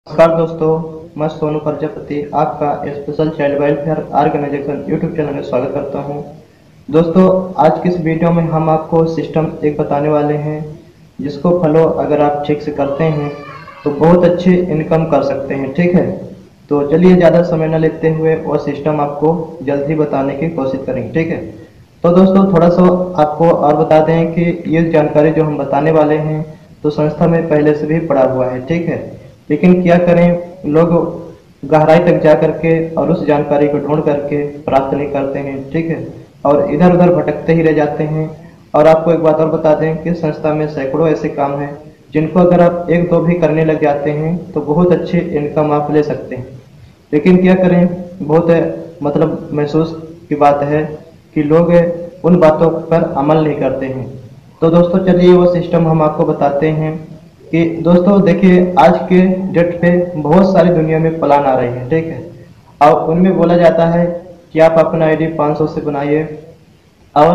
नमस्कार दोस्तों, मैं सोनू प्रजापति आपका special child welfare organisation YouTube channel में स्वागत करता हूं। दोस्तों, आज की इस वीडियो में हम आपको सिस्टम एक बताने वाले हैं जिसको फॉलो अगर आप ठीक से करते हैं तो बहुत अच्छी इनकम कर सकते हैं। ठीक है, तो चलिए ज़्यादा समय न लेते हुए वो सिस्टम आपको जल्द ही बताने की कोशिश करेंगे। ठीक है, तो दोस्तों थोड़ा सा आपको और बता दें कि ये जानकारी जो हम बताने वाले हैं तो संस्था में पहले से भी पड़ा हुआ है। ठीक है, लेकिन क्या करें, लोग गहराई तक जा करके और उस जानकारी को ढूंढ करके प्राप्त नहीं करते हैं। ठीक है, और इधर उधर भटकते ही रह जाते हैं। और आपको एक बात और बता दें कि संस्था में सैकड़ों ऐसे काम हैं जिनको अगर आप एक दो भी करने लग जाते हैं तो बहुत अच्छी इनकम आप ले सकते हैं। लेकिन क्या करें, बहुत मतलब महसूस की बात है कि लोग उन बातों पर अमल नहीं करते हैं। तो दोस्तों चलिए वो सिस्टम हम आपको बताते हैं कि दोस्तों देखिए, आज के डेट पे बहुत सारी दुनिया में प्लान आ रही है। ठीक है, और उनमें बोला जाता है कि आप अपना आईडी 500 से बनाइए और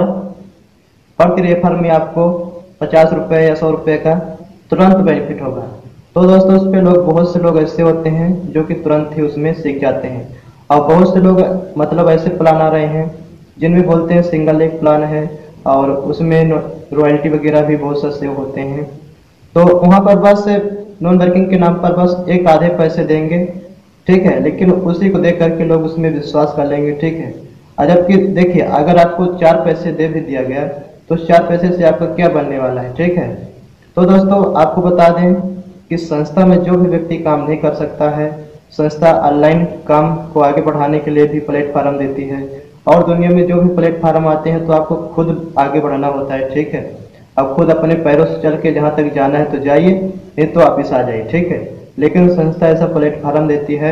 प्रति रेफर में आपको 50 रुपये या 100 रुपये का तुरंत बेनिफिट होगा। तो दोस्तों उस पर बहुत से लोग ऐसे होते हैं जो कि तुरंत ही उसमें सीख जाते हैं, और बहुत से लोग मतलब ऐसे प्लान आ रहे हैं जिनमें बोलते हैं सिंगल एक प्लान है और उसमें रॉयल्टी वगैरह भी बहुत सस्ते होते हैं। तो वहाँ पर बस नॉन वर्किंग के नाम पर बस एक आधे पैसे देंगे। ठीक है, लेकिन उसी को देख करके लोग उसमें विश्वास कर लेंगे। ठीक है, और जबकि देखिए, अगर आपको 4 पैसे दे भी दिया गया तो 4 पैसे से आपका क्या बनने वाला है। ठीक है, तो दोस्तों आपको बता दें कि संस्था में जो भी व्यक्ति काम नहीं कर सकता है, संस्था ऑनलाइन काम को आगे बढ़ाने के लिए भी प्लेटफार्म देती है। और दुनिया में जो भी प्लेटफार्म आते हैं तो आपको खुद आगे बढ़ना होता है। ठीक है, अब खुद अपने पैरों से चल के जहाँ तक जाना है तो जाइए, नहीं तो वापिस आ जाइए। ठीक है, लेकिन संस्था ऐसा प्लेटफार्म देती है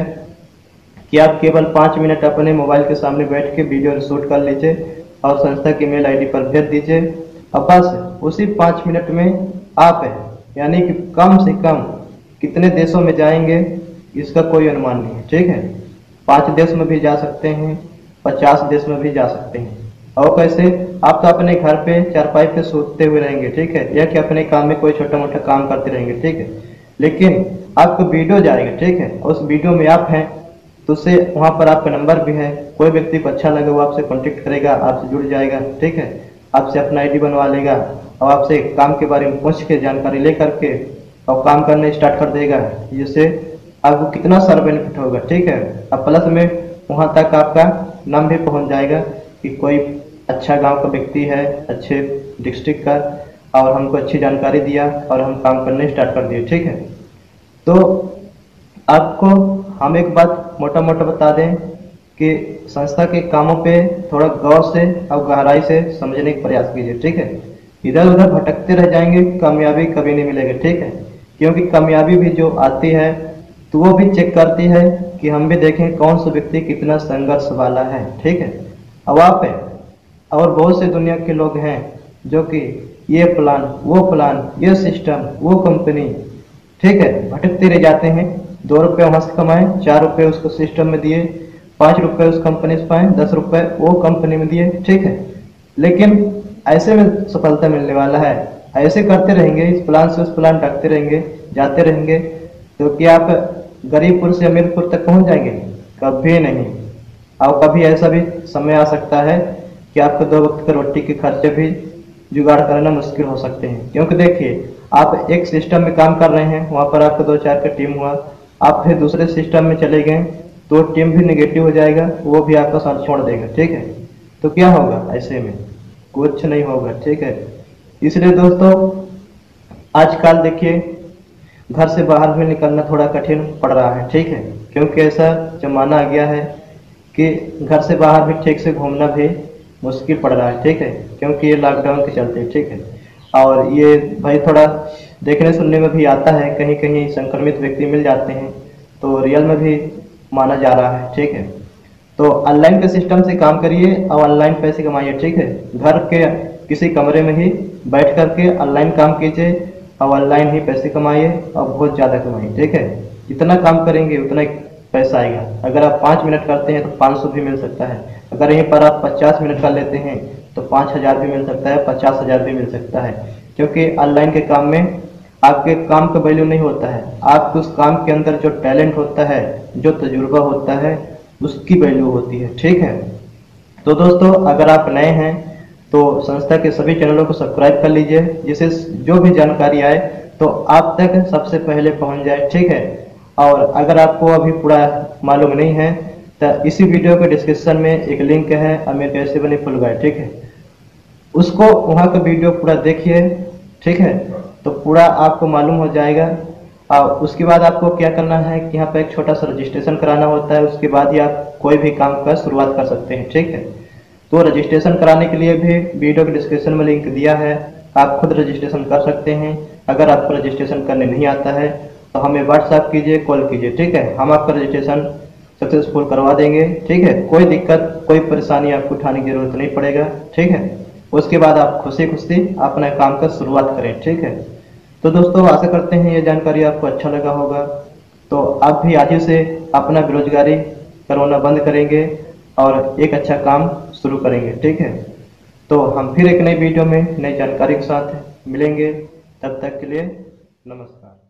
कि आप केवल 5 मिनट अपने मोबाइल के सामने बैठ के वीडियो शूट कर लीजिए और संस्था की मेल आईडी पर भेज दीजिए, और बस उसी 5 मिनट में आप यानी कि कम से कम कितने देशों में जाएंगे इसका कोई अनुमान नहीं है। ठीक है, 5 देश में भी जा सकते हैं, 50 देश में भी जा सकते हैं। और कैसे, आप तो अपने घर पे चारपाई पे सोते हुए रहेंगे। ठीक है, या कि अपने काम में कोई छोटा मोटा काम करते रहेंगे। ठीक है, लेकिन आपको वीडियो जाएगा। ठीक है, उस वीडियो में आप हैं तो उससे वहाँ पर आपका नंबर भी है, कोई व्यक्ति को अच्छा लगे वो आपसे कांटेक्ट करेगा, आपसे जुड़ जाएगा। ठीक है, आपसे अपना आईडी बनवा लेगा और आपसे काम के बारे में पूछ के जानकारी ले करके और काम करने स्टार्ट कर देगा, जिससे आपको कितना सारा बेनिफिट होगा। ठीक है, अब प्लस में वहाँ तक आपका नाम भी पहुँच जाएगा कि कोई अच्छा गांव का व्यक्ति है, अच्छे डिस्ट्रिक्ट का, और हमको अच्छी जानकारी दिया और हम काम करने स्टार्ट कर दिए। ठीक है, तो आपको हम एक बात मोटा मोटा बता दें कि संस्था के कामों पे थोड़ा गौर से और गहराई से समझने का प्रयास कीजिए। ठीक है, इधर उधर भटकते रह जाएंगे, कामयाबी कभी नहीं मिलेगी। ठीक है, क्योंकि कामयाबी भी जो आती है तो वो भी चेक करती है कि हम भी देखें कौन सा व्यक्ति कितना संघर्ष वाला है। ठीक है, अब आप है और बहुत से दुनिया के लोग हैं जो कि ये प्लान, वो प्लान, ये सिस्टम, वो कंपनी, ठीक है, भटकते रह जाते हैं। 2 रुपये वहाँ से कमाए, 4 रुपये उसको सिस्टम में दिए, 5 रुपये उस कंपनी से पाए, 10 रुपये वो कंपनी में दिए। ठीक है, लेकिन ऐसे में सफलता मिलने वाला है? ऐसे करते रहेंगे, इस प्लान से उस प्लान ढकते रहेंगे, जाते रहेंगे, तो क्या आप गरीबपुर से अमीरपुर तक पहुँच जाएंगे? कभी नहीं। और कभी ऐसा भी समय आ सकता है कि आपको 2 वक्त के रोटी के खर्चे भी जुगाड़ करना मुश्किल हो सकते हैं। क्योंकि देखिए, आप एक सिस्टम में काम कर रहे हैं, वहाँ पर आपका 2-4 का टीम हुआ, आप फिर दूसरे सिस्टम में चले गए तो टीम भी नेगेटिव हो जाएगा, वो भी आपका साथ छोड़ देगा। ठीक है, तो क्या होगा? ऐसे में कुछ नहीं होगा। ठीक है, इसलिए दोस्तों आजकल देखिए घर से बाहर भी निकलना थोड़ा कठिन पड़ रहा है। ठीक है, क्योंकि ऐसा जमाना आ गया है कि घर से बाहर भी ठीक से घूमना भी मुश्किल पड़ रहा है। ठीक है, क्योंकि ये लॉकडाउन के चलते। ठीक है, और ये भाई थोड़ा देखने सुनने में भी आता है, कहीं कहीं संक्रमित व्यक्ति मिल जाते हैं, तो रियल में भी माना जा रहा है। ठीक है, तो ऑनलाइन के सिस्टम से काम करिए और ऑनलाइन पैसे कमाइए। ठीक है, घर के किसी कमरे में ही बैठ करके ऑनलाइन काम कीजिए और ऑनलाइन ही पैसे कमाइए और बहुत ज़्यादा कमाइए। ठीक है, जितना काम करेंगे उतना पैसा आएगा। अगर आप 5 मिनट करते हैं तो 500 भी मिल सकता है। अगर यहीं पर आप 50 मिनट कर लेते हैं तो 5000 भी मिल सकता है, 50,000 भी मिल सकता है। क्योंकि ऑनलाइन के काम में आपके काम का वैल्यू नहीं होता है, आपके उस काम के अंदर जो टैलेंट होता है, जो तजुर्बा होता है, उसकी वैल्यू होती है। ठीक है, तो दोस्तों अगर आप नए हैं तो संस्था के सभी चैनलों को सब्सक्राइब कर लीजिए, जिससे जो भी जानकारी आए तो आप तक सबसे पहले पहुंच जाए। ठीक है, और अगर आपको अभी पूरा मालूम नहीं है तो इसी वीडियो के डिस्क्रिप्शन में एक लिंक है, अमीर कैसे बने फुल गाइड। ठीक है, उसको वहाँ का वीडियो पूरा देखिए। ठीक है, तो पूरा आपको मालूम हो जाएगा। और उसके बाद आपको क्या करना है कि यहाँ पे एक छोटा सा रजिस्ट्रेशन कराना होता है, उसके बाद ही आप कोई भी काम का शुरुआत कर सकते हैं। ठीक है, तो रजिस्ट्रेशन कराने के लिए भी वीडियो के डिस्क्रिप्शन में लिंक दिया है, आप खुद रजिस्ट्रेशन कर सकते हैं। अगर आपको रजिस्ट्रेशन करने नहीं आता है तो हमें व्हाट्सएप कीजिए, कॉल कीजिए। ठीक है, हम आपका रजिस्ट्रेशन सक्सेसफुल करवा देंगे। ठीक है, कोई दिक्कत कोई परेशानी आपको उठाने की जरूरत नहीं पड़ेगा। ठीक है, उसके बाद आप खुशी खुशी अपने काम का शुरुआत करें। ठीक है, तो दोस्तों आशा करते हैं ये जानकारी आपको अच्छा लगा होगा। तो आप भी आज ही से अपना बेरोजगारी करवाना बंद करेंगे और एक अच्छा काम शुरू करेंगे। ठीक है, तो हम फिर एक नई वीडियो में नई जानकारी के साथ मिलेंगे। तब तक के लिए नमस्कार।